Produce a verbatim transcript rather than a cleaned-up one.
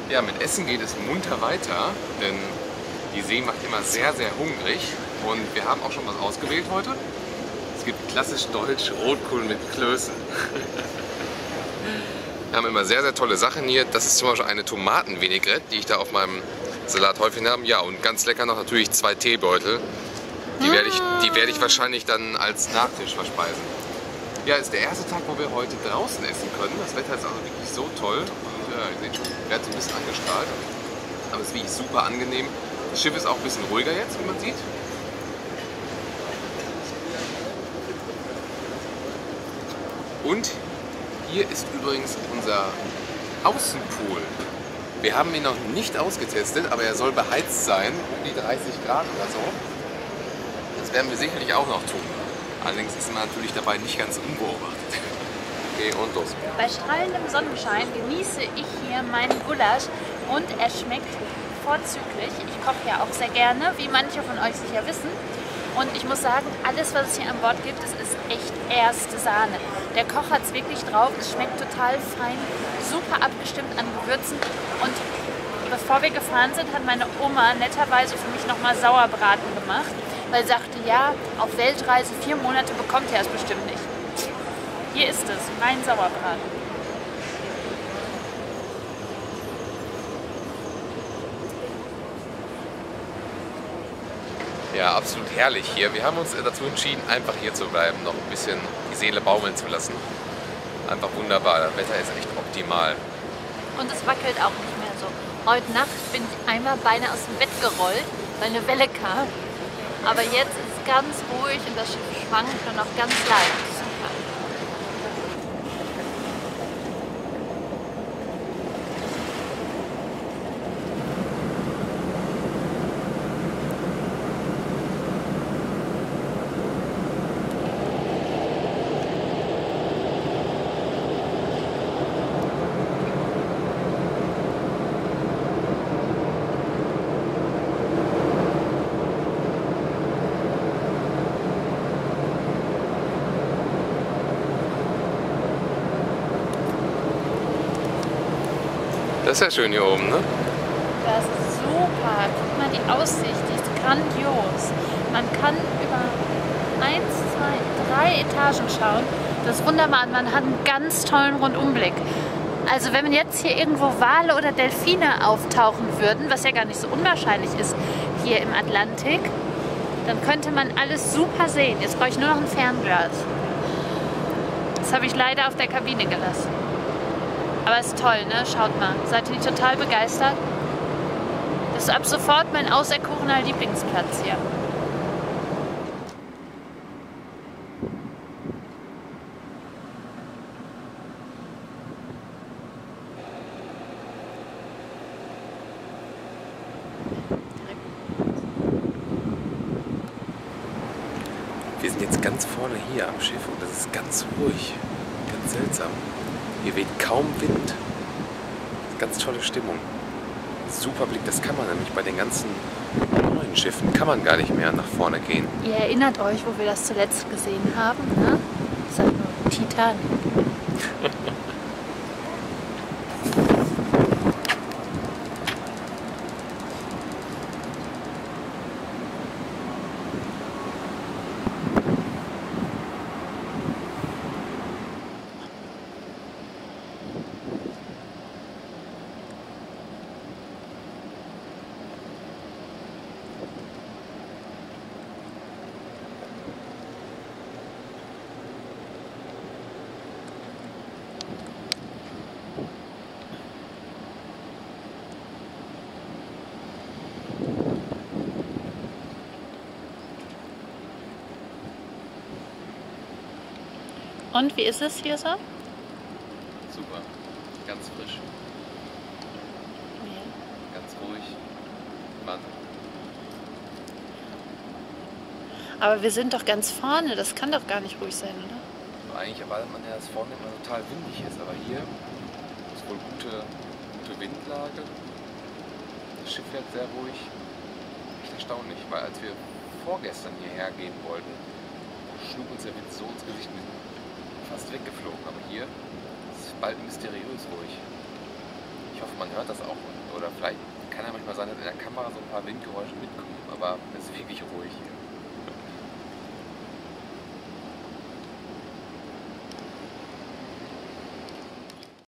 Ja, mit Essen geht es munter weiter, denn die See macht immer sehr, sehr hungrig. Und wir haben auch schon was ausgewählt heute. Es gibt klassisch deutsch Rotkohl mit Klößen. Wir haben immer sehr, sehr tolle Sachen hier. Das ist zum Beispiel eine Tomatenvinaigrette, die ich da auf meinem Salat häufig habe. Ja, und ganz lecker noch natürlich zwei Teebeutel. Die werde ich, die werde ich wahrscheinlich dann als Nachtisch verspeisen. Ja, ist der erste Tag, wo wir heute draußen essen können. Das Wetter ist also wirklich so toll. Und ja, ihr seht schon, ich werde so ein bisschen angestrahlt. Aber es ist wirklich super angenehm. Das Schiff ist auch ein bisschen ruhiger jetzt, wie man sieht. Und hier ist übrigens unser Außenpool. Wir haben ihn noch nicht ausgetestet, aber er soll beheizt sein, um die dreißig Grad oder so. Das werden wir sicherlich auch noch tun. Allerdings ist man natürlich dabei nicht ganz unbeobachtet. Okay, und los. Bei strahlendem Sonnenschein genieße ich hier meinen Gulasch und er schmeckt vorzüglich. Ich koche ja auch sehr gerne, wie manche von euch sicher wissen. Und ich muss sagen, alles, was es hier an Bord gibt, das ist echt erste Sahne. Der Koch hat es wirklich drauf, es schmeckt total fein, super abgestimmt an Gewürzen. Und bevor wir gefahren sind, hat meine Oma netterweise für mich nochmal Sauerbraten gemacht, weil sie sagte, ja, auf Weltreise vier Monate bekommt er es bestimmt nicht. Hier ist es, mein Sauerbraten. Ja, absolut herrlich hier. Wir haben uns dazu entschieden, einfach hier zu bleiben, noch ein bisschen die Seele baumeln zu lassen. Einfach wunderbar, das Wetter ist echt optimal. Und es wackelt auch nicht mehr so. Heute Nacht bin ich einmal beinahe aus dem Bett gerollt, weil eine Welle kam. Aber jetzt ist es ganz ruhig und das Schiff schwankt nur noch ganz leicht. Super. Das ist ja schön hier oben, ne? Das ist super. Guck mal, die Aussicht, die ist grandios. Man kann über eins, zwei, drei Etagen schauen. Das ist wunderbar. Und man hat einen ganz tollen Rundumblick. Also wenn jetzt hier irgendwo Wale oder Delfine auftauchen würden, was ja gar nicht so unwahrscheinlich ist hier im Atlantik, dann könnte man alles super sehen. Jetzt brauche ich nur noch ein Fernglas. Das habe ich leider auf der Kabine gelassen. Aber ist toll, ne? Schaut mal. Seid ihr nicht total begeistert? Das ist ab sofort mein auserkorener Lieblingsplatz hier. Wir sind jetzt ganz vorne hier am Schiff und das ist ganz ruhig, ganz seltsam. Hier weht kaum Wind. Ganz tolle Stimmung. Super Blick, das kann man nämlich bei den ganzen neuen Schiffen, kann man gar nicht mehr nach vorne gehen. Ihr erinnert euch, wo wir das zuletzt gesehen haben, ne? Das ist halt nur Titanic. Und wie ist es hier so? Super, ganz frisch. Ja. Ganz ruhig. Wahnsinn. Aber wir sind doch ganz vorne, das kann doch gar nicht ruhig sein, oder? Also eigentlich erwartet man ja, dass vorne immer total windig ist, aber hier ist wohl gute, gute Windlage. Das Schiff fährt sehr ruhig. Echt erstaunlich, weil als wir vorgestern hierher gehen wollten, schlug uns der Wind so ins Gesicht, wir sind fast weggeflogen. Aber hier ist es bald mysteriös ruhig. Ich hoffe, man hört das auch. Vielleicht kann ja manchmal sein, dass in der Kamera so ein paar Windgeräusche mitkommen, aber es ist wirklich ruhig hier.